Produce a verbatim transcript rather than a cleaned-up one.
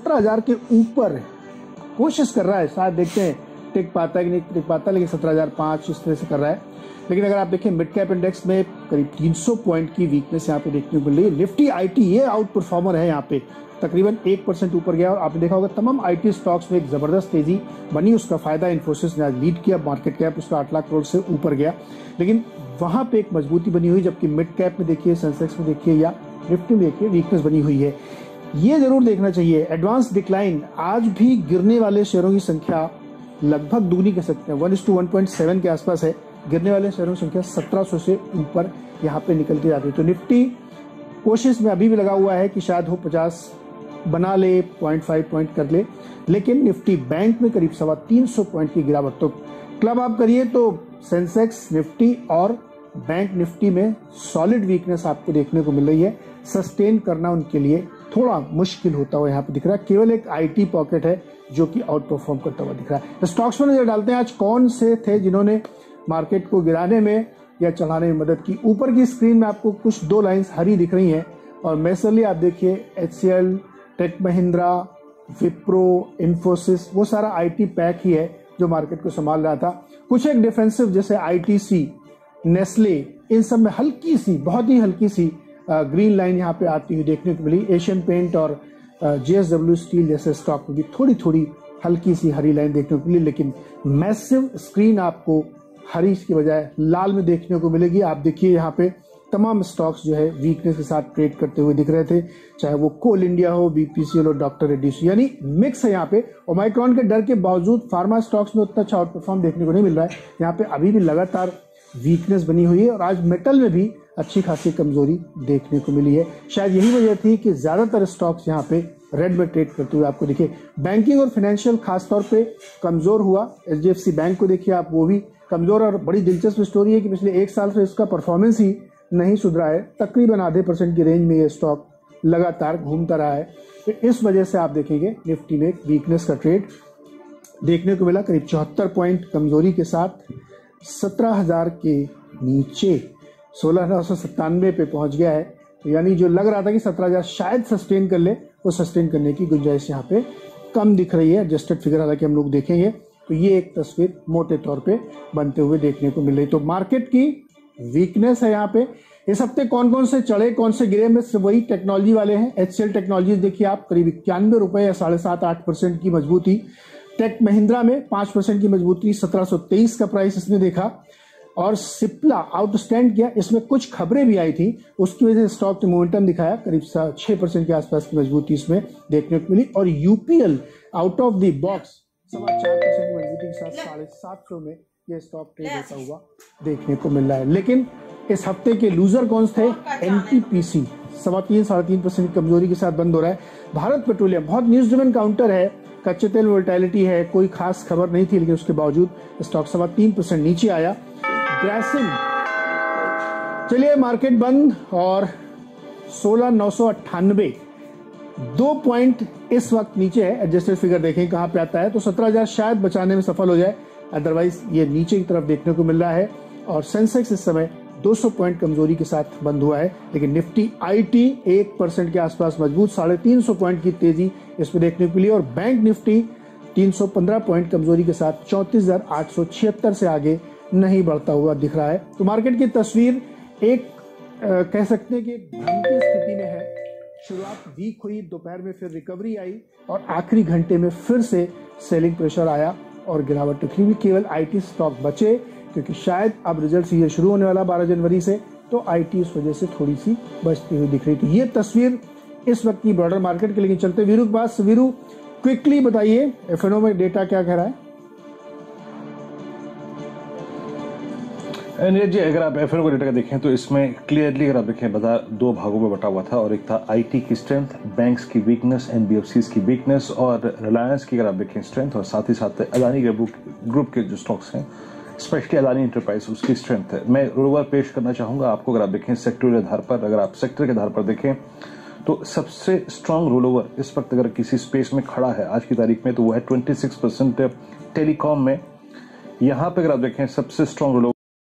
सत्रह हजार के ऊपर कोशिश कर रहा है, शायद देखते हैं टिक पाता है कि नहीं टिक पाता, लेकिन सत्रह हजार पाँच इस तरह से कर रहा है। लेकिन अगर आप देखें मिड कैप इंडेक्स में करीब तीन सौ पॉइंट की वीकनेस यहाँ पे देखने को मिल रही है। निफ्टी आईटी ये आउट परफॉर्मर है, यहाँ पे तकरीबन एक परसेंट ऊपर गया और आपने देखा होगा तमाम आईटी स्टॉक्स में एक जबरदस्त तेजी बनी। उसका फायदा इन्फोसिस ने आज लीड किया, मार्केट कैप उसका आठ लाख करोड़ से ऊपर गया, लेकिन वहां पे एक मजबूती बनी हुई। जबकि मिड कैप में देखिए, सेंसेक्स में देखिए या निफ्टी में देखिए वीकनेस बनी हुई है। ये जरूर देखना चाहिए। एडवांस डिक्लाइन, आज भी गिरने वाले शेयरों की संख्या लगभग दुगनी कह सकते हैं, वन इस टू वन पॉइंट सेवन के आसपास है। गिरने वाले शेयरों की संख्या सत्रह सौ से ऊपर यहाँ पे निकलती जाती है। तो निफ्टी कोशिश में अभी भी लगा हुआ है कि शायद हो पचास बना ले, पॉइंट फाइव पॉइंट कर ले, लेकिन निफ्टी बैंक में करीब सवा तीन सौ पॉइंट की गिरावट। तो क्लब आप करिए तो सेंसेक्स, निफ्टी और बैंक निफ्टी में सॉलिड वीकनेस आपको देखने को मिल रही है। सस्टेन करना उनके लिए थोड़ा मुश्किल होता हुआ यहाँ पे दिख रहा है। केवल एक आईटी पॉकेट है जो कि आउट परफॉर्म करता हुआ दिख रहा है। तो स्टॉक्स में नजर डालते हैं आज कौन से थे जिन्होंने मार्केट को गिराने में या चढ़ाने में मदद की। ऊपर की स्क्रीन में आपको कुछ दो लाइंस हरी दिख रही हैं और मेजरली आप देखिए एचसीएल, टेक महिंद्रा, विप्रो, इन्फोसिस, वो सारा आईटी पैक ही है जो मार्केट को संभाल रहा था। कुछ एक डिफेंसिव जैसे आईटीसी, नेस्ले, इन सब में हल्की सी, बहुत ही हल्की सी ग्रीन लाइन यहाँ पे आती हुई देखने को मिली। एशियन पेंट और जेएसडब्ल्यू स्टील जैसे स्टॉक में भी थोड़ी थोड़ी हल्की सी हरी लाइन देखने को मिली, लेकिन मैसिव स्क्रीन आपको हरी की बजाय लाल में देखने को मिलेगी। आप देखिए यहाँ पे तमाम स्टॉक्स जो है वीकनेस के साथ ट्रेड करते हुए दिख रहे थे, चाहे वो कोल इंडिया हो, बीपीसीएल हो, डॉक्टर रेड्डीज, यानी मिक्स है यहाँ पे। ओमाइक्रॉन के डर के बावजूद फार्मा स्टॉक्स में उतना अच्छा आउट परफॉर्म देखने को नहीं मिल रहा है। यहाँ पे अभी भी लगातार वीकनेस बनी हुई है और आज मेटल में भी अच्छी खासी कमजोरी देखने को मिली है। शायद यही वजह थी कि ज्यादातर स्टॉक्स यहाँ पे रेड में ट्रेड करते हुए आपको दिखे। बैंकिंग और फाइनेंशियल खासतौर पे कमजोर हुआ। एचडीएफसी बैंक को देखिए आप, वो भी कमजोर। और बड़ी दिलचस्प स्टोरी है कि पिछले एक साल से इसका परफॉर्मेंस ही नहीं सुधरा है। तकरीबन आधे परसेंट की रेंज में ये स्टॉक लगातार घूमता रहा है। तो इस वजह से आप देखेंगे निफ्टी में वीकनेस का ट्रेड देखने को मिला। करीब चौहत्तर पॉइंट कमजोरी के साथ सत्रह हजार के नीचे सोलह हजार सौ सत्तानवे पे पहुंच गया है। तो यानी जो लग रहा था कि सत्रह हजार शायद सस्टेन कर ले, वो सस्टेन करने की गुंजाइश यहाँ पे कम दिख रही है। एडजस्टेड फिगर हालांकि हम लोग देखेंगे तो ये एक तस्वीर मोटे तौर पे बनते हुए देखने को मिल रही। तो मार्केट की वीकनेस है यहाँ पे। इस हफ्ते कौन कौन से चढ़े कौन से गिरे में सिर्फ वही टेक्नोलॉजी वाले हैं। एचसीएल टेक्नोलॉजीज देखिए आप, करीब इक्यानवे रुपए या साढ़े सात आठ परसेंट की मजबूती। टेक महिंद्रा में पांच परसेंट की मजबूती, सत्रह सौ तेईस का प्राइस इसने देखा। और सिप्ला आउटस्टैंड किया, इसमें कुछ खबरें भी आई थी, उसकी वजह से स्टॉक ने मोमेंटम दिखाया। करीब छह परसेंट के आसपास की मजबूती इसमें देखने को मिली। और UPL out of the box सवा चार परसेंट की मजबूती के साथ साढ़े सात सौ में ये स्टॉक ट्रेड होता हुआ देखने को मिल रहा है। लेकिन इस हफ्ते के लूजर कौन थे? एनटीपीसी सवा तीन साढ़े तीन परसेंट की कमजोरी के साथ बंद हो रहा है। भारत पेट्रोलियम बहुत न्यूज ड्रिवन काउंटर है, कच्चे तेल वोलेटिलिटी है, कोई खास खबर नहीं थी, लेकिन उसके बावजूद स्टॉक सवा तीन परसेंट नीचे आया। ग्रासिम, चलिए मार्केट बंद और सोलह नौ सौ अट्ठानबे, दो पॉइंट इस वक्त नीचे है। एडजस्टेड फिगर देखें कहां पे आता है, तो सत्रह हजार शायद बचाने में सफल हो जाए, अदरवाइज ये नीचे की तरफ देखने को मिल रहा है। और सेंसेक्स इस समय दो सौ पॉइंट कमजोरी के साथ बंद हुआ है। लेकिन निफ्टी आईटी एक परसेंट के आसपास मजबूत, साढ़े तीन सौ पॉइंट की तेजी इसमें देखने को मिली। और बैंक निफ्टी तीन सौ पंद्रह पॉइंट कमजोरी के साथ चौंतीस हजार आठ सौ छिहत्तर से आगे नहीं बढ़ता हुआ दिख रहा है। तो मार्केट की तस्वीर एक आ, कह सकते हैं कि भ्रम की स्थिति में है। शुरुआत वीक हुई, दोपहर में फिर रिकवरी आई और आखिरी घंटे में फिर से सेलिंग प्रेशर आया और गिरावट निकली हुई। केवल आईटी स्टॉक बचे, क्योंकि शायद अब रिजल्ट सीजन शुरू होने वाला बारह जनवरी से, तो आईटी इस वजह से थोड़ी सी बचती हुई दिख रही थी। ये तस्वीर इस वक्त की ब्रॉडर मार्केट की। लेकिन चलते वीरू के पास। वीरू, क्विकली बताइए एफएनओ में डेटा क्या कह रहा है? नीरज जी, अगर आप एफएनओ का डेटा का देखें तो इसमें क्लियरली अगर आप देखें बाजार दो भागों में बटा हुआ था, और एक था आईटी की स्ट्रेंथ, बैंक्स की वीकनेस, एनबीएफसीज की वीकनेस, और रिलायंस की अगर आप देखें स्ट्रेंथ, और साथ ही साथ अदानी ग्रुप के जो स्टॉक्स हैं, स्पेशली अदानी एंटरप्राइज, उसकी स्ट्रेंथ है। मैं रोलओवर पेश करना चाहूंगा आपको। अगर आप देखें सेक्टर के आधार पर, अगर आप सेक्टर के आधार पर देखें तो सबसे स्ट्रांग रोलओवर इस वक्त अगर किसी स्पेस में खड़ा है आज की तारीख में, तो वो है छब्बीस परसेंट टेलीकॉम में। यहां पर अगर आप देखें सबसे स्ट्रांग रोलओवर